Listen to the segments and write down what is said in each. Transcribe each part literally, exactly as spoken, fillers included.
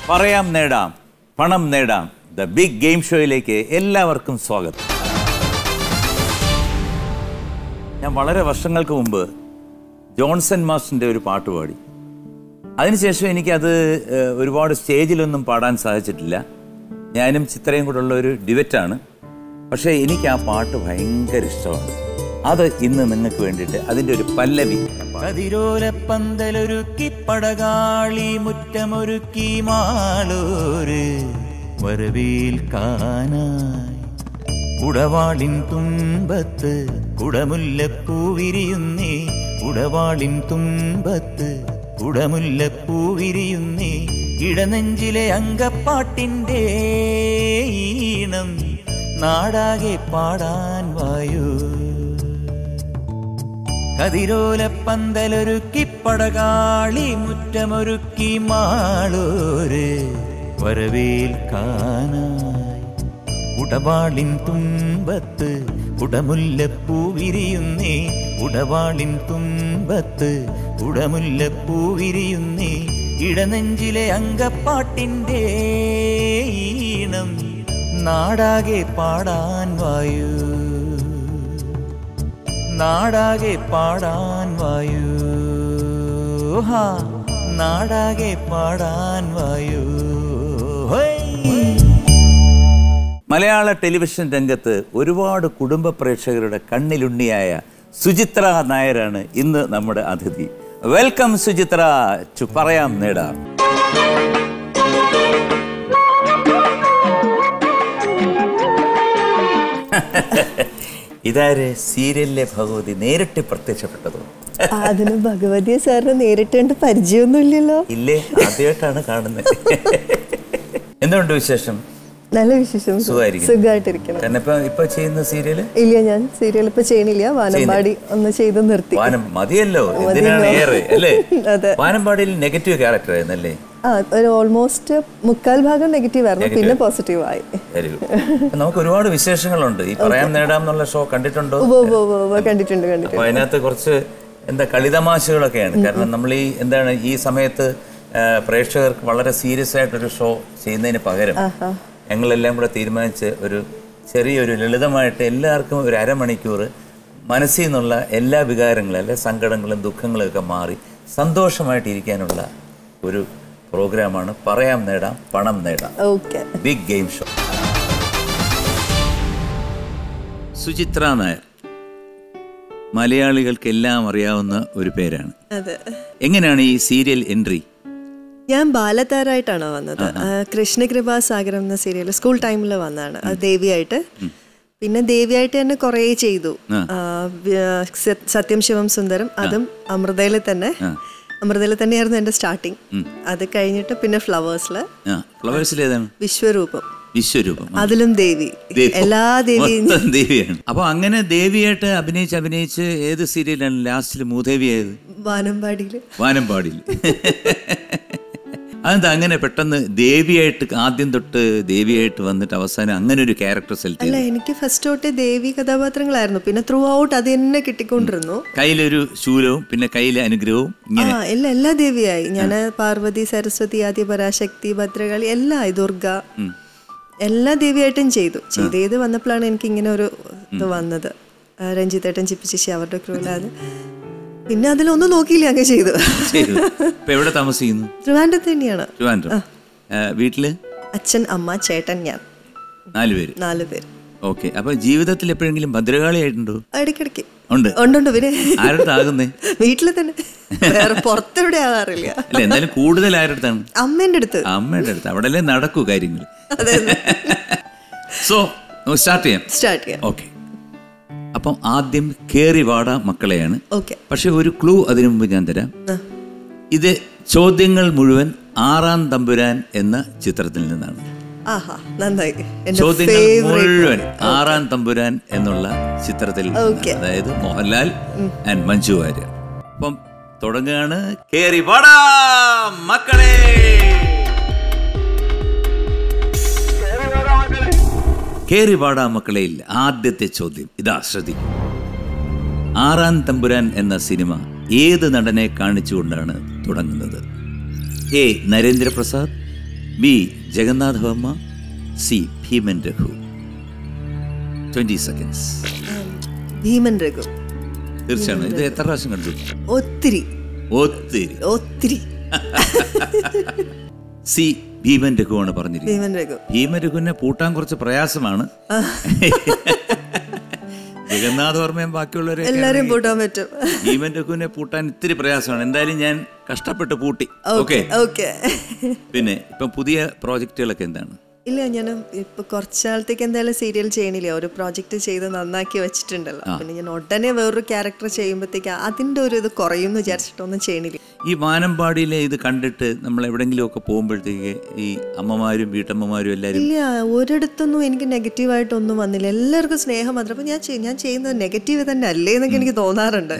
പറയാം നേടാം പണം നേടാം ദ ബിഗ് ഗെയിം ഷോയിലേക്ക് എല്ലാവർക്കും സ്വാഗതം. ഞാൻ വളരെ വർഷങ്ങൾക്ക് മുമ്പ് ജോൺസൺ മാസ്റ്ററിൻ്റെ ഒരു പാട്ട് പാടി. അതിനുശേഷം എനിക്കത് ഒരുപാട് സ്റ്റേജിലൊന്നും പാടാൻ സാധിച്ചിട്ടില്ല. ഞാനും ചിത്രയും കൂടെ ഉള്ള ഒരു ഡിവറ്റാണ്. പക്ഷേ എനിക്ക് ആ പാട്ട് ഭയങ്കര ഇഷ്ടമാണ്. അത് ഇന്ന് നിങ്ങൾക്ക് വേണ്ടിയിട്ട് അതിൻ്റെ ഒരു പല്ലവി. പന്തലൊരുക്കി പടകാളി മുറ്റമൊരുക്കി മാളൂര് വരവേൽക്കാനായി ഉടവാളിൻ തുമ്പത്ത് കുടമുല്ലപ്പൂ വിരിയുന്നേ ഉടവാളിൻ തുമ്പത്ത് കുടമുല്ലപ്പൂ വിരിയുന്നേ ഇടനെഞ്ചിലെ അങ്കപ്പാട്ടിൻ്റെ ഈണം നാടാകെ പാടാൻ വായു കതിരോല പന്തലൊരുക്കി പടകാളി മുറ്റമൊരുക്കി മാളൂര് വരവേൽക്കാനായി ഉടവാളിൻ തുമ്പത്ത് കുടമുല്ലപ്പൂ വിരിയുന്നേ ഉടവാളിൻ തുമ്പത്ത് കുടമുല്ലപ്പൂ വിരിയുന്നേ ഇടനെഞ്ചിലെ അങ്കപ്പാട്ടിൻ്റെ ഈണം നാടാകെ പാടാൻ വായു നാടാകെ പാടാൻ വായു ഹാ നാടാകെ പാടാൻ വായു. മലയാള ടെലിവിഷൻ രംഗത്ത് ഒരുപാട് കുടുംബ പ്രേക്ഷകരുടെ കണ്ണിലുണ്ണിയായ സുചിത്ര നായരാണ് ഇന്ന് നമ്മുടെ അതിഥി. വെൽക്കം സുചിത്ര ടു പറയാം നേടാം. ഇതാര് സീരിയലിലെ ഭഗവതി നേരിട്ട് പ്രത്യക്ഷപ്പെട്ടതോ? അതിന് ഭഗവതിയെ സാറിന് നേരിട്ട് കണ്ട് പരിചയമൊന്നുമില്ലല്ലോ. ഇല്ലേ, ആദ്യമായിട്ടാണ് കാണുന്നത്. എന്തുകൊണ്ട് വിശേഷം? നല്ല വിശേഷം, സുഖമായിട്ടിരിക്കണം. കാരണം ഇപ്പൊ ഇപ്പൊ ചെയ്യുന്ന സീരിയല് ഇല്ല, ഞാൻ സീരിയൽ ഇപ്പൊ ചെയ്യണില്ല. വാനമ്പാടി ഒന്ന് ചെയ്ത് നിർത്തി. വാനം മതിയല്ലോ, എന്തിനാണ് ഏറെ അല്ലേ? വാനമ്പാടിയിൽ നെഗറ്റീവ് ക്യാരക്ടർ ആയിരുന്നല്ലേ? ആ, ഒരു ഓൾമോസ്റ്റ് മുക്കാൽ ഭാഗം നെഗറ്റീവ് ആയിരുന്നു, പിന്നെ പോസിറ്റീവ് ആയി. Very good. നമുക്ക് ഒരുപാട് വിശേഷങ്ങളുണ്ട്. ഈ പറയാം നേടാം എന്നുള്ള ഷോ കണ്ടിട്ടുണ്ടോ? കണ്ടിട്ടുണ്ട് കണ്ടിട്ടുണ്ട്. അതിനകത്ത് കുറച്ച് എന്താ കളിതമാശകളൊക്കെയാണ്. കാരണം നമ്മൾ ഈ എന്താണ് ഈ സമയത്ത് പ്രേക്ഷകർക്ക് വളരെ സീരിയസ് ആയിട്ടൊരു ഷോ ചെയ്യുന്നതിന് പകരം ഞങ്ങളെല്ലാം കൂടെ തീരുമാനിച്ച് ഒരു ചെറിയൊരു ലളിതമായിട്ട് എല്ലാവർക്കും ഒരു അരമണിക്കൂർ മനസ്സിൽ നിന്നുള്ള എല്ലാ വികാരങ്ങളും അല്ലെ സങ്കടങ്ങളും ദുഃഖങ്ങളും ഒക്കെ മാറി സന്തോഷമായിട്ടിരിക്കാനുള്ള ഒരു പ്രോഗ്രാമാണ് പറയാം നേടാം പണം നേടാം big game show. Suchitra Nair മലയാളികൾക്കെല്ലാം അറിയാവുന്ന ഒരു പേരാണ്. എങ്ങനെയാണ് ഈ സീരിയൽ എൻട്രി? ഞാൻ ബാലതാരായിട്ടാണ് വന്നത്. കൃഷ്ണകൃപാസാഗരം എന്ന സീരിയൽ സ്കൂൾ ടൈമിൽ വന്നതാണ്. അത് ദേവിയായിട്ട്. പിന്നെ ദേവിയായിട്ട് തന്നെ കുറേ ചെയ്തു. സത്യം ശിവം സുന്ദരം, അതും അമൃതയിൽ തന്നെ അമൃതയിൽ തന്നെയായിരുന്നു എൻ്റെ സ്റ്റാർട്ടിങ്. അത് കഴിഞ്ഞിട്ട് പിന്നെ ഫ്ലവേഴ്സില് വിശ്വരൂപം വിശ്വരൂപം അതിലും ദേവി, എല്ലാ ദേവിയും ദേവിയാണ്. അപ്പൊ അങ്ങനെ ദേവിയായിട്ട് അഭിനയിച്ച് അഭിനയിച്ച് ഏത് സീരിയലാണ് ലാസ്റ്റിൽ മൂദേവിയായത്? വാനമ്പാടിയില്. വാനമ്പാടിയിൽ. അതെന്താ അങ്ങനെ പെട്ടെന്ന് ദേവിയായിട്ട് ആദ്യം തൊട്ട് ദേവിയായിട്ട് വന്നിട്ട് അവസാനം അങ്ങനെ ഒരു ക്യാരക്ടർ സെലക്ട്? അല്ല, എനിക്ക് ഫസ്റ്റ് തൊട്ട് ദേവി കഥാപാത്രങ്ങളായിരുന്നു. പിന്നെ ത്രൂ ഔട്ട് അത് തന്നെ കിട്ടിക്കൊണ്ടിരുന്നു. കയ്യിലൊരു ശൂലവും പിന്നെ കയ്യിലെ അനുഗ്രഹവും ആ എല്ലാ എല്ലാ ദേവിയായി. ഞാൻ പാർവതി, സരസ്വതി, ആദ്യ പരാശക്തി, ഭദ്രകാളി, എല്ലാ ദുർഗ എല്ലാ ദേവിയായിട്ടും ചെയ്തു. ചെയ്ത് ചെയ്ത് വന്നപ്പോഴാണ് എനിക്ക് ഇങ്ങനെ ഒരു ഇത് വന്നത്. രഞ്ജിത്തേട്ടൻ, ചിപ്പിച്ചേച്ചി അവരുടെ ക്രൂലാത്. പിന്നെ അതിലൊന്നും നോക്കിയില്ല, അങ്ങ് ചെയ്തു. എവിടെ താമസിക്കുന്നു? ട്രിവാൻഡ്രത്ത് തന്നെയാണ്. വീട്ടില് അച്ഛൻ, അമ്മ, ചേട്ടൻ, ഞാൻ, നാലുപേര്. നാല് പേര്. ഓക്കെ. അപ്പൊ ജീവിതത്തിൽ എപ്പോഴെങ്കിലും ഭദ്രകാളി ആയിട്ടുണ്ടോ? ഇടയ്ക്കിടയ്ക്ക് ഉണ്ട്. ഉണ്ട്. പിന്നെ ആരുടെ? വീട്ടില് തന്നെ, വേറെ പുറത്തെവിടെ ആകാറില്ല. അല്ല, എന്തായാലും കൂടുതൽ ആരുടെ? അമ്മേന്റെ അടുത്ത്. അമ്മയുടെ അടുത്ത്. അവിടെ നടക്കൂ കാര്യങ്ങൾ. സോ സ്റ്റാർട്ട് ചെയ്യാം. സ്റ്റാർട്ട് ചെയ്യാം. ഓക്കെ. അപ്പം ആദ്യം കേറി വാട മക്കളെയാണ്. ഓക്കെ. പക്ഷെ ഒരു ക്ലൂ അതിനു മുമ്പ് ഞാൻ തരാം. ഇത് ചോദ്യങ്ങൾ മുഴുവൻ ആറാം തമ്പുരാൻ എന്ന ചിത്രത്തിൽ നിന്നാണ്. ചോദ്യങ്ങൾ മുഴുവൻ ആറാം തമ്പുരാൻ എന്നുള്ള ചിത്രത്തിൽ, അതായത് മോഹൻലാൽ ആൻഡ് മഞ്ജു വാര്യർ. അപ്പം തുടങ്ങുകയാണ്. കേറി വാടാ മക്കളെ. കേറി വാടാ മക്കളയിൽ ആദ്യത്തെ ചോദ്യം ഇതാ, ശ്രദ്ധിക്കും. ആറാം തമ്പുരാൻ എന്ന സിനിമ ഏത് നടനെ കാണിച്ചുകൊണ്ടാണ് തുടങ്ങുന്നത്? A Narendra Prasad, B Jagannatha Varma, C Bheeman Raghu. Twenty seconds. Bheeman Raghu. തീർച്ചയാണ്. ഇത് എത്ര പ്രാവശ്യം കണ്ടു? ഒത്തിരി ഒത്തിരി ഒത്തിരി. സി ഭീമൻ രഘു ആണ് പറഞ്ഞിരിക്കുന്നത്. ഭീമൻ രഘു. ഭീമൻ രഘുവിനെ പൂട്ടാൻ കുറച്ച് പ്രയാസമാണ്. ജഗന്നാഥ വർമ്മയും ബാക്കിയുള്ളവരെ എല്ലാരും പൂട്ടാൻ പറ്റും. ഭീമൻ രഘുവിനെ പൂട്ടാൻ ഇത്തിരി പ്രയാസമാണ്. എന്തായാലും ഞാൻ കഷ്ടപ്പെട്ട് പൂട്ടി. Okay okay. പിന്നെ ഇപ്പം പുതിയ പ്രോജക്റ്റുകളൊക്കെ എന്താണ്? ഇല്ല, ഞാൻ ഇപ്പൊ കുറച്ചാളത്തേക്ക് എന്തായാലും സീരിയൽ ചെയ്യണില്ല. ഒരു പ്രോജക്റ്റ് ചെയ്ത് നന്നാക്കി വെച്ചിട്ടുണ്ടല്ലോ. പിന്നെ ഞാൻ ഉടനെ വേറൊരു ക്യാരക്ടർ ചെയ്യുമ്പോഴത്തേക്ക് അതിന്റെ ഒരു ഇത് കുറയും എന്ന് വിചാരിച്ചിട്ടൊന്നും ചെയ്യണില്ല. ഈ വാനമ്പാടിയിലെ ഇത് കണ്ടിട്ട് നമ്മൾ എവിടെങ്കിലും ഒക്കെ പോകുമ്പോഴത്തേക്ക് ഈ അമ്മമാരും വീട്ടമ്മമാരും എല്ലാവരും ഇല്ല, ഒരിടത്തൊന്നും എനിക്ക് നെഗറ്റീവായിട്ടൊന്നും വന്നില്ല. എല്ലാവർക്കും സ്നേഹം മാത്രം. അപ്പൊ ഞാൻ ഞാൻ ചെയ്യുന്നത് നെഗറ്റീവ് തന്നെ അല്ലേ എന്നൊക്കെ എനിക്ക് തോന്നാറുണ്ട്.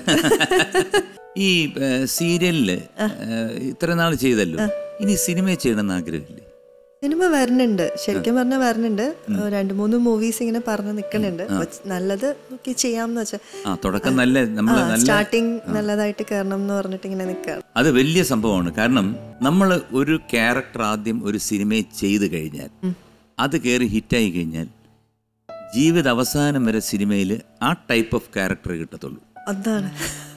ഈ സീരിയലില് ഇത്ര നാൾ ചെയ്തല്ലോ, ഇനി സിനിമ ചെയ്യണമെന്ന് ആഗ്രഹമില്ലേ? സിനിമ വരണുണ്ട്, ശരിക്കും പറഞ്ഞാൽ വരണുണ്ട്. രണ്ട് മൂന്ന് മൂവീസ് ഇങ്ങനെ പറഞ്ഞ് നിൽക്കുന്നുണ്ട്. നല്ലത് നോക്കി ചെയ്യാമെന്ന് വെച്ചാൽ തുടക്കം നല്ല സ്റ്റാർട്ടിങ് നല്ലതായിട്ട് കയറണം എന്ന് പറഞ്ഞിട്ട് ഇങ്ങനെ നിൽക്കുകയാണ്. അത് വലിയ സംഭവമാണ്. കാരണം നമ്മൾ ഒരു ക്യാരക്ടർ ആദ്യം ഒരു സിനിമയിൽ ചെയ്ത് കഴിഞ്ഞാൽ അത് കയറി ഹിറ്റായി കഴിഞ്ഞാൽ ജീവിത അവസാനം വരെ സിനിമയിൽ ആ ടൈപ്പ് ഓഫ് ക്യാരക്ടർ കിട്ടത്തുള്ളൂ. അതാണ്.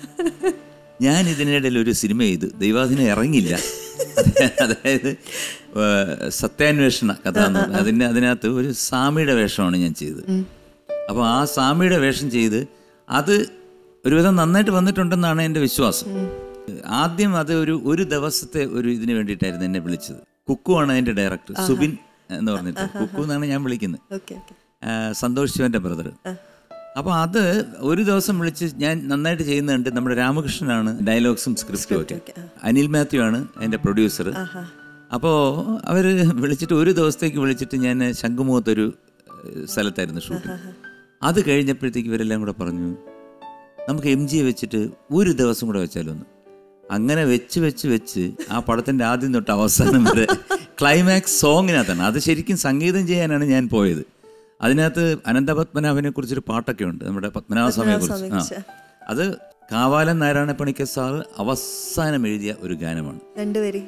ഞാൻ ഇതിനിടയിൽ ഒരു സിനിമ ചെയ്തു, ദൈവാധീനം ഇറങ്ങില്ല. അതായത് സത്യാന്വേഷണ കഥ എന്ന് പറഞ്ഞാൽ അതിൻ്റെ അതിനകത്ത് ഒരു സ്വാമിയുടെ വേഷമാണ് ഞാൻ ചെയ്തത്. അപ്പോൾ ആ സ്വാമിയുടെ വേഷം ചെയ്ത് അത് ഒരുവിധം നന്നായിട്ട് വന്നിട്ടുണ്ടെന്നാണ് എൻ്റെ വിശ്വാസം. ആദ്യം അത് ഒരു ഒരു ദിവസത്തെ ഒരു ഇതിന് വേണ്ടിയിട്ടായിരുന്നു എന്നെ വിളിച്ചത്. കുക്കുവാണ് അതിൻ്റെ ഡയറക്ടർ, സുബിൻ എന്ന് പറഞ്ഞിട്ട്. കുക്കു എന്നാണ് ഞാൻ വിളിക്കുന്നത്, സന്തോഷ് ശിവൻ്റെ ബ്രദർ. അപ്പോൾ അത് ഒരു ദിവസം വിളിച്ച് ഞാൻ നന്നായിട്ട് ചെയ്യുന്നുണ്ട്. നമ്മുടെ രാമകൃഷ്ണനാണ് ഡയലോഗ്സും സ്ക്രിപ്റ്റും ഒക്കെ. അനിൽ മാത്യു ആണ് അതിൻ്റെ പ്രൊഡ്യൂസർ. അപ്പോൾ അവർ വിളിച്ചിട്ട് ഒരു ദിവസത്തേക്ക് വിളിച്ചിട്ട് ഞാൻ ശംഖുമുഖത്തൊരു സ്ഥലത്തായിരുന്നു ഷൂട്ടിങ്. അത് കഴിഞ്ഞപ്പോഴത്തേക്ക് ഇവരെല്ലാം കൂടെ പറഞ്ഞു, നമുക്ക് എം ജിയെ വെച്ചിട്ട് ഒരു ദിവസം കൂടെ വെച്ചാലൊന്ന്. അങ്ങനെ വെച്ച് വെച്ച് വെച്ച് ആ പടത്തിൻ്റെ ആദ്യം തൊട്ട് അവസാനം വരെ ക്ലൈമാക്സ് സോങ്ങിനകത്താണ്. അത് ശരിക്കും സംഗീതം ചെയ്യാനാണ് ഞാൻ പോയത്. അതിനകത്ത് അനന്തപത്മനാഭനെ കുറിച്ചൊരു പാട്ടൊക്കെ ഉണ്ട്, നമ്മുടെ പത്മനാഭസ്വാമിയെ കുറിച്ച്. ആ അത് കാവാലൻ നാരായണപ്പണിക്കർ സാറ് അവസാനം എഴുതിയ ഒരു ഗാനമാണ്. രണ്ടുപേരി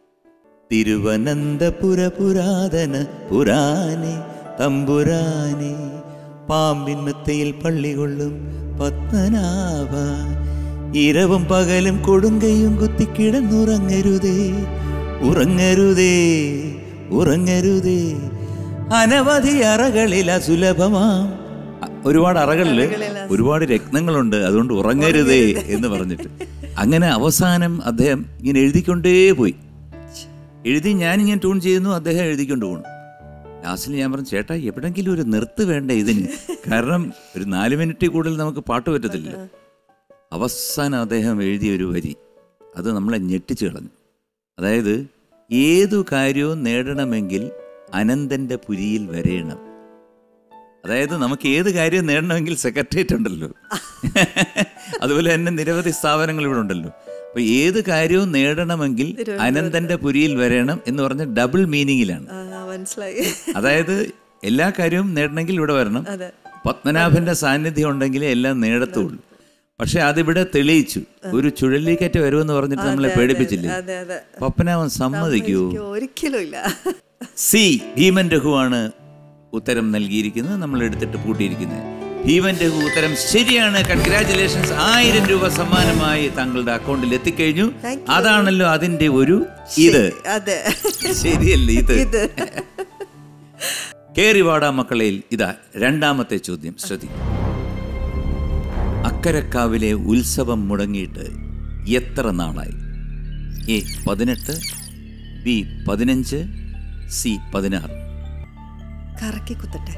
തിരുവനന്തപുര പുരാതന പുരാനെ തമ്പുരാനെ പാമ്പിൻ മെത്തയിൽ പള്ളി കൊള്ളും പത്മനാഭ, ഇരവും പകലും കൊടുങ്കയും കുത്തിക്കിടന്നുറങ്ങരുതേ ഉറങ്ങരുതേ ഉറങ്ങരുതേ, അനവധി അറകളിൽ അസുലഭമാം. ഒരുപാട് അറകളിൽ ഒരുപാട് രത്നങ്ങളുണ്ട്, അതുകൊണ്ട് ഉറങ്ങരുതേ എന്ന് പറഞ്ഞിട്ട് അങ്ങനെ അവസാനം അദ്ദേഹം ഇങ്ങനെ എഴുതിക്കൊണ്ടേ പോയി. എഴുതി ഞാനിങ്ങനെ ട്യൂൺ ചെയ്യുന്നു, അദ്ദേഹം എഴുതിക്കൊണ്ട് പോകണം. ലാസ്റ്റിൽ ഞാൻ പറഞ്ഞു, ചേട്ടാ എവിടെങ്കിലും ഒരു നിർത്ത് വേണ്ടേ ഇതിന്, കാരണം ഒരു നാല് മിനിറ്റ് കൂടുതൽ നമുക്ക് പാട്ട് പറ്റത്തില്ല. അവസാനം അദ്ദേഹം എഴുതിയ ഒരു വരി അത് നമ്മളെ ഞെട്ടിച്ചു കളഞ്ഞു. അതായത്, ഏതു കാര്യവും നേടണമെങ്കിൽ അനന്തൻ്റെ പുരിയിൽ വരേണം. അതായത് നമുക്ക് ഏത് കാര്യം നേടണമെങ്കിൽ സെക്രട്ടേറിയറ്റ് ഉണ്ടല്ലോ, അതുപോലെ തന്നെ നിരവധി സ്ഥാപനങ്ങൾ ഇവിടെ ഉണ്ടല്ലോ. അപ്പൊ ഏത് കാര്യവും നേടണമെങ്കിൽ അനന്തന്റെ പുരിയിൽ വരണം എന്ന് പറഞ്ഞ ഡബിൾ മീനിങ്ങിലാണ്. അതായത് എല്ലാ കാര്യവും നേടണമെങ്കിൽ ഇവിടെ വരണം, പത്മനാഭന്റെ സാന്നിധ്യം ഉണ്ടെങ്കിലേ എല്ലാം നേടത്തുള്ളൂ. പക്ഷെ അതിവിടെ തെളിയിച്ചു. ഒരു ചുഴലിക്കാറ്റ് വരുമെന്ന് പറഞ്ഞിട്ട് നമ്മളെ പേടിപ്പിച്ചില്ലേ, പത്മനാഭൻ സമ്മതിക്കൂ? ഒരിക്കലുമില്ല. സി ഭീമൻ രഘുവാണ് ഉത്തരം നൽകിയിരിക്കുന്നത്, നമ്മൾ എടുത്തിട്ട് പൂട്ടിയിരിക്കുന്നത്. ഭീമൻ രഘു ഉത്തരം ശരിയാണ്. കൺഗ്രാറ്റുലേഷൻസ്. ആയിരം രൂപ സമ്മാനമായി താങ്കളുടെ അക്കൗണ്ടിൽ എത്തിക്കഴിഞ്ഞു. അതാണല്ലോ അതിന്റെ ഒരു ഇത്. ശരിയല്ലേ ഇത്? കേറിവാടാ മക്കളയിൽ ഇതാ രണ്ടാമത്തെ ചോദ്യം ശ്രദ്ധിക്കും. അക്കരക്കാവിലെ ഉത്സവം മുടങ്ങിയിട്ട് എത്ര നാളായി? എ പതിനെട്ട്, ബി പതിനഞ്ച്, സി പതിനാറ്. കറക്കി കുത്തട്ടെ.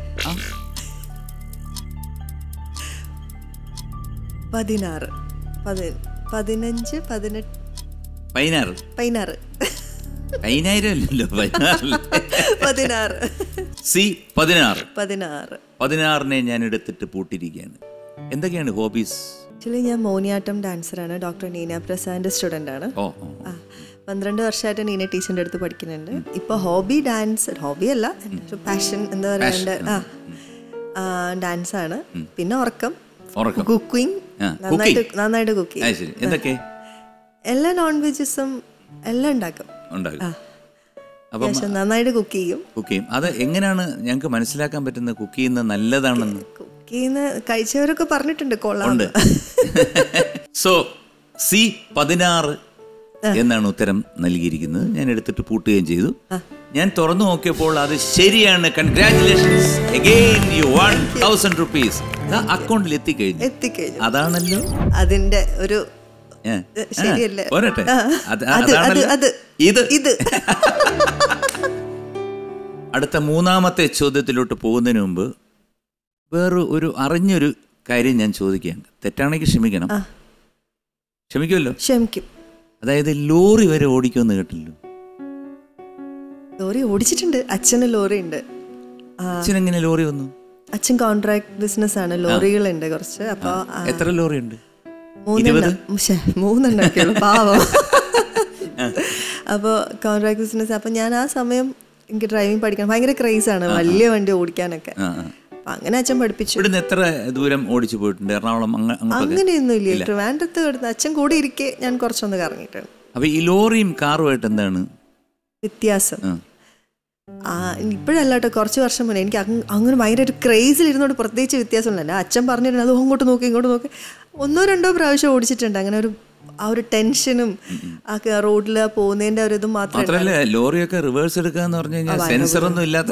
പതിനാറ്, പതിനഞ്ച്, പതിനെട്ട്, പതിനാറ്. പതിനാറ് പതിനായിരം അല്ലല്ലോ, പതിനാറ്. സി പതിനാറ്. പതിനാറ്. പതിനാറിനെ ഞാൻ എടുത്തിട്ട് പൂട്ടിയിരിക്കുകയാണ്. എന്തൊക്കെയാണ് ഹോബീസ്? ആക്ച്വലി ഞാൻ മോഹിനിയാട്ടം ഡാൻസറാണ്. ഡോക്ടർ നീന പ്രസാദിന്റെ സ്റ്റുഡൻ്റ് ആണ്. പന്ത്രണ്ട് വർഷമായിട്ട് നീന ടീച്ചറിൻ്റെ അടുത്ത് പഠിക്കുന്നുണ്ട്. ഇപ്പോൾ ഹോബി ഡാൻസ്, ഹോബി അല്ല, ഒരു പാഷൻ എന്താ പറയണ്ട, ആ ഡാൻസാണ്. പിന്നെ ഉറക്കം, കുക്കിംഗ്, നന്നായിട്ട് നന്നായിട്ട് കുക്ക് ചെയ്യും. എന്തൊക്കെ? എല്ലാ നോൺ വെജസും എല്ലാം ഉണ്ടാക്കും. അപ്പം നന്നായിട്ട് കുക്ക് ചെയ്യും. കുക്ക് ചെയ്യും. അത് എങ്ങനെയാണ് ഞങ്ങൾക്ക് മനസ്സിലാക്കാൻ പറ്റുന്നത് കുക്ക് ചെയ്യുന്നത് നല്ലതാണെന്ന്? കുക്ക് ചെയ്യുന്ന കഴിച്ചവരൊക്കെ പറഞ്ഞിട്ടുണ്ട് കൊള്ളാം. സോ സി പതിനാറ് എന്നാണ് ഉത്തരം നൽകിയിരിക്കുന്നത്. ഞാൻ എടുത്തിട്ട് പൂട്ടുകയും ചെയ്തു. ഞാൻ തുറന്നു നോക്കിയപ്പോൾ അത് ശരിയാണ്. Congratulations again, you one thousand rupees അക്കൗണ്ടിൽ എത്തിക്കഴിഞ്ഞു. എത്തിക്കഴിഞ്ഞു അതാണല്ലോ അതിന്റെ ഒരു ശരിയല്ലേ. പോരട്ടെ, ഇത് ഇത് അടുത്ത മൂന്നാമത്തെ ചോദ്യത്തിലോട്ട് പോകുന്നതിന് മുമ്പ് വേറെ ഒരു അറിഞ്ഞൊരു കാര്യം ഞാൻ ചോദിക്കുകയാണ്. തെറ്റാണെങ്കിൽ ക്ഷമിക്കണം. ക്ഷമിക്കുമല്ലോ? ക്ഷമിക്കും. അതായത് ലോറി വരെ ഓടിക്കുമെന്ന് കേട്ടില്ലോ? ലോറി ഓടിച്ചിട്ടുണ്ട്. അച്ഛന് ലോറി ഉണ്ട്. അച്ഛൻ എങ്ങനെ ലോറി വന്നു? അച്ഛൻ കോൺട്രാക്ട് ബിസിനസ് ആണ്, ലോറികളുണ്ട് കുറച്ച്. അപ്പൊ എത്ര ലോറി ഉണ്ട്? മൂന്നെണ്ണൊക്കെയുള്ളൂ, പാവം. അപ്പോൾ കോൺട്രാക്ട് ബിസിനസ്. അപ്പൊ ഞാൻ ആ സമയം എനിക്ക് ഡ്രൈവിംഗ് പഠിക്കാൻ ഭയങ്കര ക്രേസ് ആണ്, വലിയ വണ്ടി ഓടിക്കാനൊക്കെ. അങ്ങനെ അച്ഛൻ പഠിപ്പിച്ചു. ഇവിടുന്ന് എത്ര ദൂരം ഓടിച്ചു പോയിട്ടുണ്ട്? എറണാകുളം അങ്ങനെയൊന്നും ഇല്ല. ട്രിവാൻഡ്രത്ത് കിടന്ന് അച്ഛൻ കൂടെ ഇരിക്കെ ഞാൻ കുറച്ചൊന്ന് കറങ്ങിയിട്ടാണ്. അപ്പൊ ഈ ലോറിയും കാറുമായിട്ട് എന്താണ് വ്യത്യാസം? ആ ഇപ്പോഴല്ല കേട്ടോ, കുറച്ച് വർഷം മുന്നേ എനിക്ക് അങ്ങനെ ഭയങ്കര ഒരു ക്രേസിൽ ഇരുന്നോണ്ട് പ്രത്യേകിച്ച് വ്യത്യാസമില്ല. അച്ഛൻ പറഞ്ഞിട്ടുണ്ട് അത് അങ്ങോട്ട് നോക്കി ഇങ്ങോട്ട് നോക്കി. ഒന്നോ രണ്ടോ പ്രാവശ്യം ഓടിച്ചിട്ടുണ്ട്. അങ്ങനെ ഒരു ആ ഒരു ടെൻഷനും ആ റോഡിൽ പോകുന്നതിന്റെ ഒരു ഇതും മാത്രമല്ല. ലോറിയൊക്കെ റിവേഴ്സ് എടുക്കാന്ന് പറഞ്ഞു കഴിഞ്ഞാൽ സെൻസർ ഒന്നും ഇല്ലാത്ത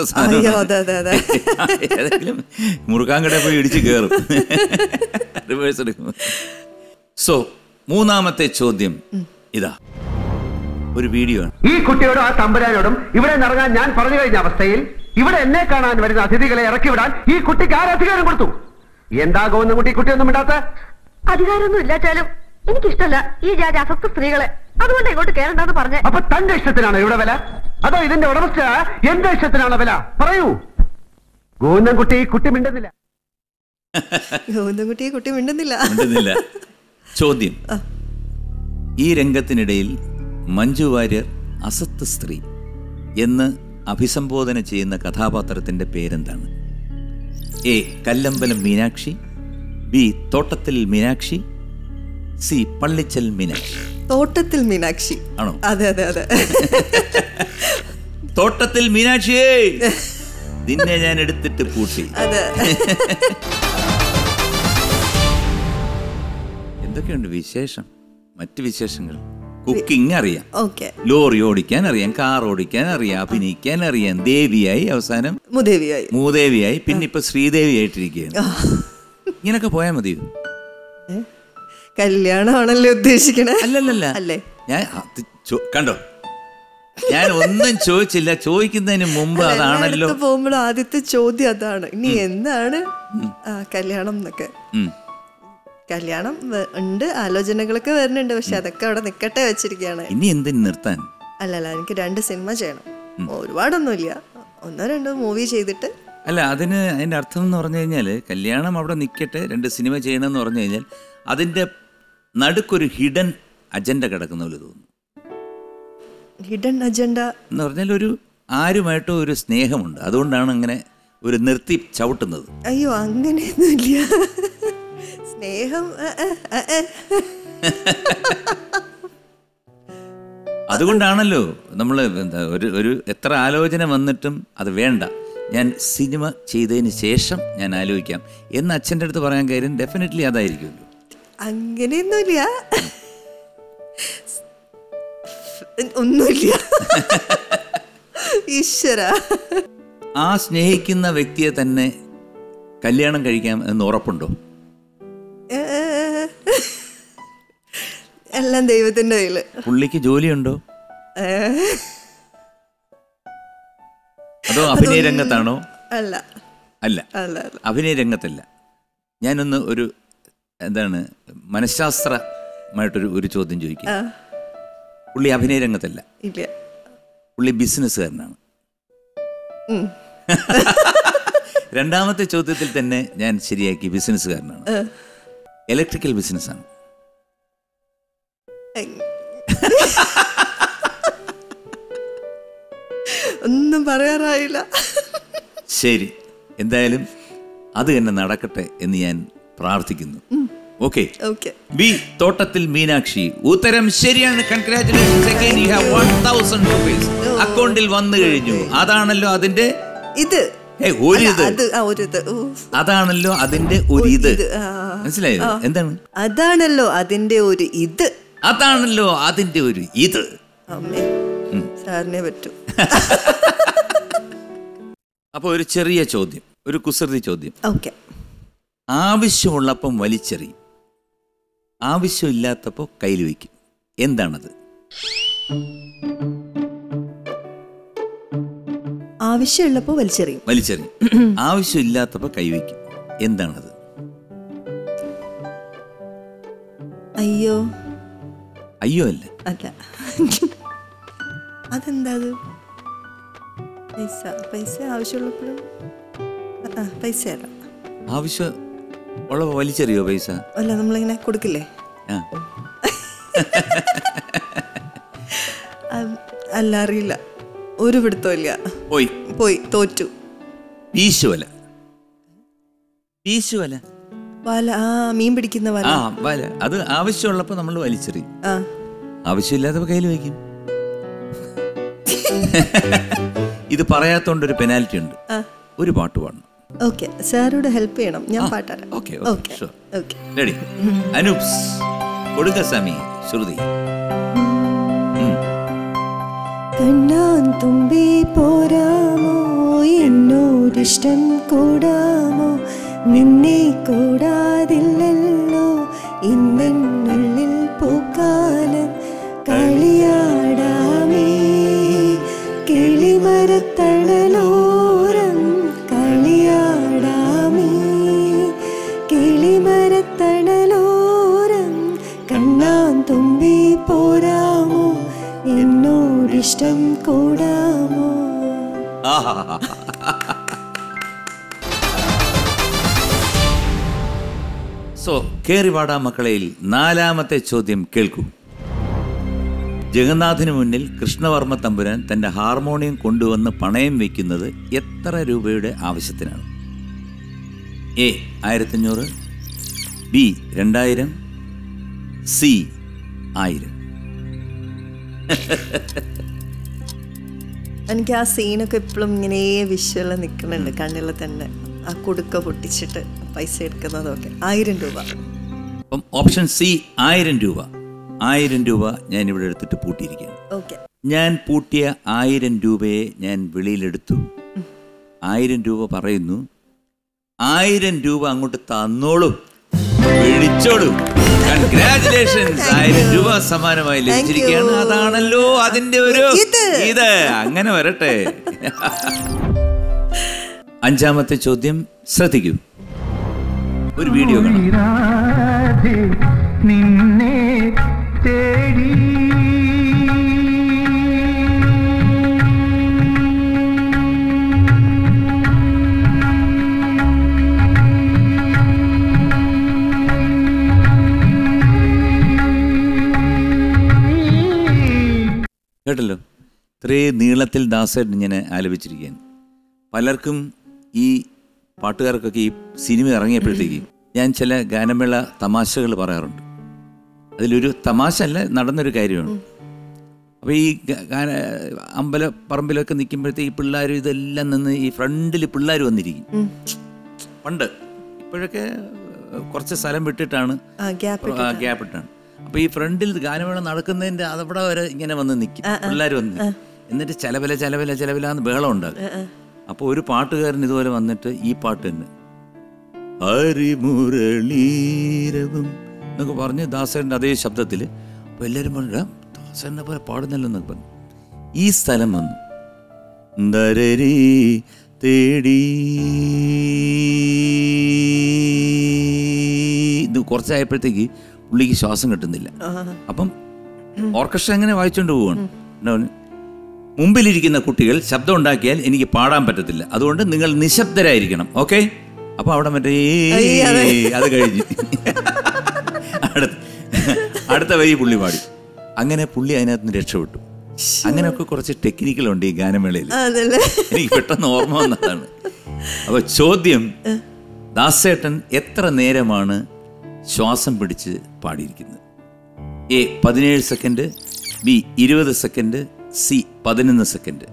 സാധനം. മുറുക്കാൻ കട പോയി ഇടിച്ച് കയറും റിവേഴ്സ് എടുക്കും. സോ മൂന്നാമത്തെ ചോദ്യം ഇതാ, ഒരു വീഡിയോ ആണ്. ഈ കുട്ടിയോടും ആ തമ്പുരാനോടും ഇവിടെ നിറങ്ങാൻ ഞാൻ പറഞ്ഞു കഴിഞ്ഞ അവസ്ഥയിൽ ഇവിടെ എന്നെ കാണാൻ വരുന്ന അതിഥികളെ ഇറക്കി വിടാൻ ഈ കുട്ടിക്ക് ആര് അധികാരം കൊടുത്തു? എന്താ ഗോവിന്ദൻ കുട്ടി കുട്ടിയൊന്നും ഇടാത്ത? അധികാരമൊന്നും ഇല്ലാച്ചാലും എനിക്കിഷ്ടല്ല ഈ ജാതി അസത്ത് സ്ത്രീകളെ, അതുകൊണ്ട് ഇങ്ങോട്ട് കേറണ്ടെന്ന് പറഞ്ഞ. അപ്പൊ തന്റെ ഇഷ്ടത്തിനാണോ ഇവിടെ വില, അതോ ഇതിന്റെ ഉടമസ്ഥ എന്റെ ഇഷ്ടത്തിനാണോ വില? പറയൂ. ഗോവിന്ദൻ കുട്ടി കുട്ടി മിണ്ടുന്നില്ല. ഗോവിന്ദൻ കുട്ടി കുട്ടി മിണ്ടുന്നില്ല. ചോദ്യം, ഈ രംഗത്തിനിടയിൽ മഞ്ജു വാര്യർ അസത്ത് സ്ത്രീ എന്ന് അഭിസംബോധന ചെയ്യുന്ന കഥാപാത്രത്തിന്റെ പേരെന്താണ്? എ കല്ലമ്പലം മീനാക്ഷി, ബി തോട്ടത്തിൽ മീനാക്ഷി, സി പള്ളിച്ചൽ മീനാക്ഷി. തോട്ടത്തിൽ മീനാക്ഷി ആണോ? അതെ അതെ അതെ. തോട്ടത്തിൽ മീനാക്ഷിയേ, നിന്നെ ഞാൻ എടുത്തിട്ട് പൂട്ടി. അതെ. എന്തൊക്കെയുണ്ട് വിശേഷം? മറ്റു വിശേഷങ്ങൾ? കുക്കിംഗ് അറിയാം, ഓക്കെ. ലോറി ഓടിക്കാൻ അറിയാം, കാർ ഓടിക്കാൻ അറിയാം, അഭിനയിക്കാൻ അറിയാം, ദേവിയായി, അവസാനം മൂദേവിയായി, മൂദേവിയായി, പിന്നെ ഇപ്പൊ ശ്രീദേവി ആയിട്ടിരിക്കുകയാണ്. ഇങ്ങനൊക്കെ പോയാൽ മതിയോ? കല്യാണമാണല്ലേ ഉദ്ദേശിക്കണേ? അല്ലല്ല അല്ലേ, ഞാൻ കണ്ടോ, ഞാൻ ഒന്നും ചോദിച്ചില്ല. ചോദിക്കുന്നതിന് മുമ്പ് അതാണല്ലോ പോകുമ്പോൾ ആദ്യത്തെ ചോദ്യം അതാണ്, ഇനി എന്താണ് കല്യാണം എന്നൊക്കെ. കല്യാണം ഉണ്ട്, ആലോചനകളൊക്കെ വരുന്നുണ്ട്, പക്ഷെ അതൊക്കെ അവിടെ നിക്കട്ടെ വെച്ചിരിക്കുകയാണ്. ഇനി എന്തിനു നിർത്താൻ? അല്ലല്ല, എനിക്ക് രണ്ട് സിനിമ ചെയ്യണം. ഒരുപാടൊന്നുമില്ല, ഒന്നോ രണ്ടോ മൂവി ചെയ്തിട്ട്. അല്ല, അതിന് അതിൻ്റെ അർത്ഥം എന്ന് പറഞ്ഞു കഴിഞ്ഞാൽ കല്യാണം അവിടെ നിൽക്കട്ടെ, രണ്ട് സിനിമ ചെയ്യണമെന്ന് പറഞ്ഞു കഴിഞ്ഞാൽ അതിൻ്റെ നടുക്കൊരു ഹിഡൻ അജണ്ട കിടക്കുന്ന പോലെ തോന്നുന്നു. ഹിഡൻ അജണ്ട എന്ന് പറഞ്ഞാൽ ഒരു ആരുമായിട്ടോ ഒരു സ്നേഹമുണ്ട്, അതുകൊണ്ടാണ് അങ്ങനെ ഒരു നിർത്തി ചവിട്ടുന്നത്. അയ്യോ, അങ്ങനെയൊന്നുമില്ല. സ്നേഹം അതുകൊണ്ടാണല്ലോ നമ്മൾ എന്താ ഒരു ഒരു എത്ര ആലോചന വന്നിട്ടും അത് വേണ്ട, ഞാൻ സിനിമ ചെയ്തതിന് ശേഷം ഞാൻ ആലോചിക്കാം എന്ന് അച്ഛൻ്റെ അടുത്ത് പറയാൻ കാര്യം ഡെഫിനറ്റ്ലി അതായിരിക്കുമല്ലോ. അങ്ങനെയൊന്നുമില്ല, ഒന്നുമില്ല. ഈശ്വര, ആ സ്നേഹിക്കുന്ന വ്യക്തിയെ തന്നെ കല്യാണം കഴിക്കാം എന്ന് ഉറപ്പുണ്ടോ? എല്ലാം ദൈവത്തിന്റെ കയ്യില്. പുള്ളിക്ക് ജോലിയുണ്ടോ? അതോ അഭിനയ രംഗത്താണോ? അല്ല അല്ല അല്ല അഭിനയ രംഗത്തല്ല. ഞാനൊന്ന് ഒരു എന്താണ് മനഃശാസ്ത്രമായിട്ടൊരു ഒരു ചോദ്യം ചോദിക്കുക. പുള്ളി അഭിനയ രംഗത്തല്ല, ഇല്ല, പുള്ളി ബിസിനസ്സുകാരനാണ്. രണ്ടാമത്തെ ചോദ്യത്തിൽ തന്നെ ഞാൻ ശരിയാക്കി, ബിസിനസ്സുകാരനാണ്. ഇലക്ട്രിക്കൽ ബിസിനസ്സാണ്. ഒന്നും പറയാറായില്ല. ശരി, എന്തായാലും അത് തന്നെ നടക്കട്ടെ എന്ന് ഞാൻ പ്രാർത്ഥിക്കുന്നു. Okay okay. ബി തോട്ടത്തിൽ മീനാക്ഷി. ഉത്തരം ശരിയാണ്. Congratulations again. You have one thousand rupees അക്കൗണ്ടിൽ വന്നു കഴിഞ്ഞു. അതാണല്ലോ അതിന്റെ ഇത് അതാണല്ലോ അതിന്റെ ഒരു ഇത്. മനസ്സിലായത്? എന്താണ് അതാണല്ലോ അതിന്റെ ഒരു ഇത് അതാണല്ലോ അതിന്റെ ഒരു ഇത്. സാറിനെ പറ്റും. അപ്പൊ ഒരു ചെറിയ ചോദ്യം, ഒരു കുസൃതി ചോദ്യം. ഓക്കെ. ആവശ്യമുള്ളപ്പം വലിച്ചെറിയും, ആവശ്യമില്ലാത്തപ്പോ കയ്യിൽ വയ്ക്കും. എന്താണത്? ആവശ്യമുള്ളപ്പോ വലിച്ചെറിയും വലിച്ചെറിയും ആവശ്യമില്ലാത്തപ്പോ കൈവയ്ക്കും. എന്താണത്? അയ്യോ. അയ്യോ അല്ല. അല്ല. അതെന്താ? പൈസ. പൈസ ആവശ്യമുള്ളപ്പോഴും പൈസ അല്ല. ആവശ്യം ഉള്ളപ്പോ വലിച്ചെറിയോ പൈസ? അല്ല, നമ്മളിങ്ങനെ കൊടുക്കില്ലേ? അല്ല, അറിയില്ല. ഒരു പിടുത്തമില്ല. പോയി പോയി തോറ്റു. വീശുവല. വീശുവല വല. ആ, മീൻ പിടിക്കുന്ന വല. ആ, വല. അത് ആവശ്യമുള്ളപ്പോ നമ്മൾ വലിച്ചെറിയും, ആവശ്യമില്ലാത്തപ്പോ കയ്യിൽ വയ്ക്കും. ഇത് പറയാത്തോണ്ട് ഒരു പെനാൽറ്റി ഉണ്ട്. ഒരു പാട്ട് പാടണം. ഓക്കെ. സാറോട് ഹെൽപ്പ് ചെയ്യണം. ഞാൻ പാട്ടാരാം. Okay okay okay. റെഡി? അനൂപ്സ് കൊടുക്കസ്വാമി ശ്രുതി. കണ്ണാൻ തുമ്പി പോരാമോ, എന്നോടിഷ്ടം കൂടാമോ, നിന്നെ കൂടാതില്ലല്ലോ ഇന്നുള്ളിൽ പൂക്കാലം. കളിയാടാമേ കിളിമരത്തണലോരം, കളിയാടാമേ കിളിമരത്തണലോരം. കണ്ണാൻ തുമ്പി പോരാമോ, എന്നോടിഷ്ടം കൂടാമോ. സോ കേറിവാടാ മക്കളയിൽ നാലാമത്തെ ചോദ്യം കേൾക്കൂ. ജഗന്നാഥിന് മുന്നിൽ കൃഷ്ണവർമ്മ തമ്പുരാൻ തൻ്റെ ഹാർമോണിയം കൊണ്ടുവന്ന് പണയം വയ്ക്കുന്നത് എത്ര രൂപയുടെ ആവശ്യത്തിനാണ്? എ ആയിരത്തഞ്ഞൂറ്, ബി രണ്ടായിരം, സി ആയിരം. എനിക്ക് ആ സീനൊക്കെ എപ്പോഴും ഇങ്ങനെ വിഷ്വൽ നിൽക്കുന്നുണ്ട് കണ്ണിൽ തന്നെ. ആ കുടുക്ക പൊട്ടിച്ചിട്ട് പൈസ എടുക്കുന്നതൊക്കെ. ആയിരം രൂപ. അപ്പം ഓപ്ഷൻ സി ആയിരം രൂപ. ആയിരം രൂപ ഞാൻ ഇവിടെ എടുത്തിട്ട് പൂട്ടിയിരിക്കുകയാണ്. ഓക്കെ. ഞാൻ പൂട്ടിയ ആയിരം രൂപയെ ഞാൻ വെളിയിലെടുത്തു. ആയിരം രൂപ പറയുന്നു. ആയിരം രൂപ അങ്ങോട്ട് തന്നോളൂ, വിളിച്ചോളൂ. കൺഗ്രാറ്റുലേഷൻസ്. ആയിരം രൂപ സമ്മാനമായി ലഭിച്ചിരിക്കുകയാണ്. അതാണല്ലോ അതിന്റെ ഒരു ഇത്. അങ്ങനെ വരട്ടെ. അഞ്ചാമത്തെ ചോദ്യം ശ്രദ്ധിക്കൂ. ഒരു വീഡിയോ കാണാം. നിന്നെ തേടി കേട്ടല്ലോ. ഇത്രയും നീളത്തിൽ ദാസേട്ടൻ ഇങ്ങനെ ആലപിച്ചിരിക്കുകയാണ്. പലർക്കും ഈ പാട്ടുകാർക്കൊക്കെ ഈ സിനിമ ഇറങ്ങിയപ്പോഴത്തേക്ക് ഞാൻ ചില ഗാനമേള തമാശകൾ പറയാറുണ്ട്. അതിലൊരു തമാശ അല്ല, നടന്നൊരു കാര്യമാണ്. അപ്പോൾ ഈ ഗാന അമ്പല പറമ്പിലൊക്കെ നിൽക്കുമ്പോഴത്തേക്ക് പിള്ളേർ ഇതെല്ലാം നിന്ന് ഈ ഫ്രണ്ടിൽ പിള്ളേർ വന്നിരിക്കും. പണ്ട്, ഇപ്പോഴൊക്കെ കുറച്ച് സ്ഥലം വിട്ടിട്ടാണ്, ഗ്യാപ്പ് ഇട്ടാണ്. അപ്പോൾ ഈ ഫ്രണ്ടിൽ ഗാനമേള നടക്കുന്നതിൻ്റെ അതവിടെ വരെ ഇങ്ങനെ വന്ന് നിൽക്കും പിള്ളേർ വന്ന്. എന്നിട്ട് ചിലവില ചിലവില ചിലവിലാന്ന് ബഹളം ഉണ്ടാകും. അപ്പോൾ ഒരു പാട്ടുകാരൻ ഇതുപോലെ വന്നിട്ട് ഈ പാട്ട് തന്നെ ഹരിമുരളീരവും എന്നൊക്കെ പറഞ്ഞ് ദാസേൻ്റെ അതേ ശബ്ദത്തിൽ. അപ്പോൾ എല്ലാവരും പറഞ്ഞു ദാസേനെ പോലെ പാടുന്നല്ലോ എന്നൊക്കെ പറഞ്ഞു. ഈ സ്ഥലം വന്നു ദരരി തേടി. ഇത് കുറച്ചായപ്പോഴത്തേക്ക് പുള്ളിക്ക് ശ്വാസം കിട്ടുന്നില്ല. അപ്പം ഓർക്കസ്ട്ര എങ്ങനെ വായിച്ചുകൊണ്ട് പോവാണ്. മുമ്പിലിരിക്കുന്ന കുട്ടികൾ ശബ്ദം ഉണ്ടാക്കിയാൽ എനിക്ക് പാടാൻ പറ്റത്തില്ല, അതുകൊണ്ട് നിങ്ങൾ നിശബ്ദരായിരിക്കണം. ഓക്കെ? അപ്പൊ അവിടെ മറ്റേ അത് കഴിഞ്ഞ് അടുത്ത അടുത്ത വരി പുള്ളി പാടി. അങ്ങനെ പുള്ളി അതിനകത്ത് നിന്ന് രക്ഷപ്പെട്ടു. അങ്ങനെയൊക്കെ കുറച്ച് ടെക്നിക്കലുണ്ട് ഈ ഗാനമേളയിൽ. എനിക്ക് പെട്ടെന്ന് ഓർമ്മ വന്നതാണ്. അപ്പൊ ചോദ്യം, ദാസേട്ടൻ എത്ര നേരമാണ് ശ്വാസം പിടിച്ച് പാടിയിരിക്കുന്നത്. എ പതിനേഴ് സെക്കൻഡ്, ബി ഇരുപത് സെക്കൻഡ്, സി പതിനൊന്ന് സെക്കൻഡ്.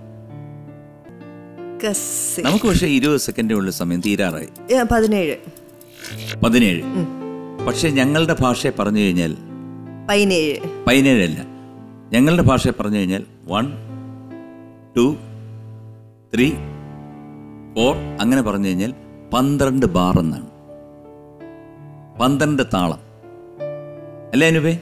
നമുക്ക് പക്ഷേ ഇരുപത് സെക്കൻഡേ ഉള്ള സമയം തീരാറായി. പതിനേഴ് പതിനേഴ് പക്ഷെ ഞങ്ങളുടെ ഭാഷയെ പറഞ്ഞു കഴിഞ്ഞാൽ പതിനേഴ് പതിനേഴല്ല. ഞങ്ങളുടെ ഭാഷയെ പറഞ്ഞു കഴിഞ്ഞാൽ വൺ ടു ത്രീ ഫോർ അങ്ങനെ പറഞ്ഞു കഴിഞ്ഞാൽ പന്ത്രണ്ട് ബാർ എന്നാണ്. പന്ത്രണ്ട് താളം അല്ലേ അനുപേ?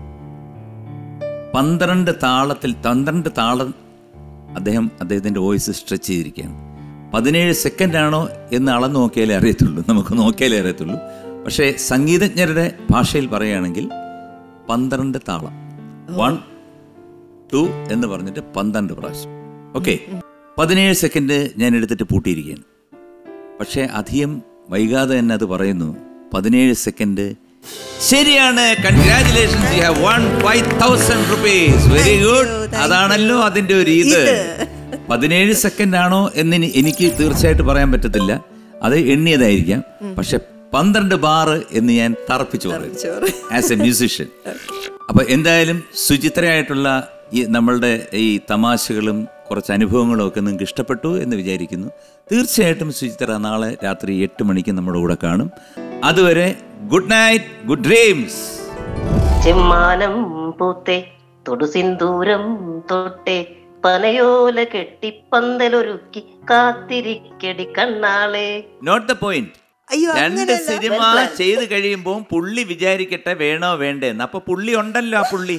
പന്ത്രണ്ട് താളത്തിൽ പന്ത്രണ്ട് താളം അദ്ദേഹം അദ്ദേഹത്തിൻ്റെ വോയിസ് സ്ട്രെച്ച് ചെയ്തിരിക്കുകയാണ്. പതിനേഴ് സെക്കൻഡ് ആണോ എന്ന് അളന്ന് നോക്കിയാലേ അറിയത്തുള്ളൂ, നമുക്ക് നോക്കിയാലേ അറിയത്തുള്ളൂ. പക്ഷേ സംഗീതജ്ഞരുടെ ഭാഷയിൽ പറയുകയാണെങ്കിൽ പന്ത്രണ്ട് താളം, വൺ ടു എന്ന് പറഞ്ഞിട്ട് പന്ത്രണ്ട് പ്രാവശ്യം. ഓക്കെ, പതിനേഴ് സെക്കൻഡ് ഞാൻ എടുത്തിട്ട് പൂട്ടിയിരിക്കുകയാണ്. പക്ഷേ അധികം വൈകാതെ തന്നെ അത് പറയുന്നു പതിനേഴ് സെക്കൻഡ് ശരിയാണ്. Congratulations, you have one five thousand rupees. Very good. അതാണല്ലോ അതിൻ്റെ ഒരു ഇത്. പതിനേഴ് സെക്കൻഡ് ആണോ എന്ന് എനിക്ക് തീർച്ചയായിട്ടും പറയാൻ പറ്റത്തില്ല, അത് എണ്ണിയതായിരിക്കാം. പക്ഷെ പന്ത്രണ്ട് ബാർ എന്ന് ഞാൻ തറപ്പിച്ചു പറയും ആസ് എ മ്യൂസിഷ്യൻ. അപ്പൊ എന്തായാലും സുചിത്രയായിട്ടുള്ള ഈ നമ്മളുടെ ഈ തമാശകളും കുറച്ച് അനുഭവങ്ങളും ഒക്കെ നിങ്ങൾക്ക് ഇഷ്ടപ്പെട്ടു എന്ന് വിചാരിക്കുന്നു. തീർച്ചയായിട്ടും സുചിത്ര നാളെ രാത്രി എട്ട് മണിക്ക് നമ്മുടെ കൂടെ കാണും. അതുവരെ ഗുഡ് നൈറ്റ്, ഗുഡ് ഡ്രീംസ്. ചെമ്മാനം പൂത്തെ തൊടുസിന്ദൂരം തൊട്ടെ പനയോല കെട്ടി പന്തലൊരുക്കി കാത്തിരിക്കടി കണ്ണാളെ. Note the point. രണ്ട് സിനിമ ചെയ്ത് കഴിയുമ്പോൾ പുള്ളി വിചാരിക്കട്ടെ വേണോ വേണ്ടേന്ന്. അപ്പൊ പുള്ളി ഉണ്ടല്ലോ, ആ പുള്ളി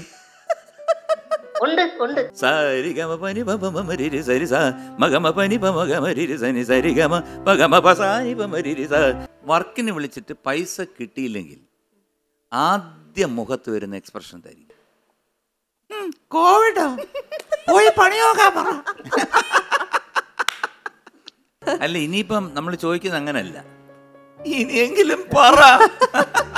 ഉണ്ട് ഉണ്ട്. സരി ഗമ പനി പ മ മരി സരി സ മഗമ പനി പ മഗ മരി സനി സരി ഗമ പഗമ പ സാനി പ മരി സ. വർക്കിന് വിളിച്ചിട്ട് പൈസ കിട്ടിയില്ലെങ്കിൽ ആദ്യം മുഖത്ത് വരുന്ന എക്സ്പ്രഷൻ തരും കോവിഡോ പോയി പണിയോക്കാൻ പറ. അല്ല, ഇനിയിപ്പം നമ്മൾ ചോദിക്കുന്നത് അങ്ങനല്ല, ഇനിയെങ്കിലും പറ.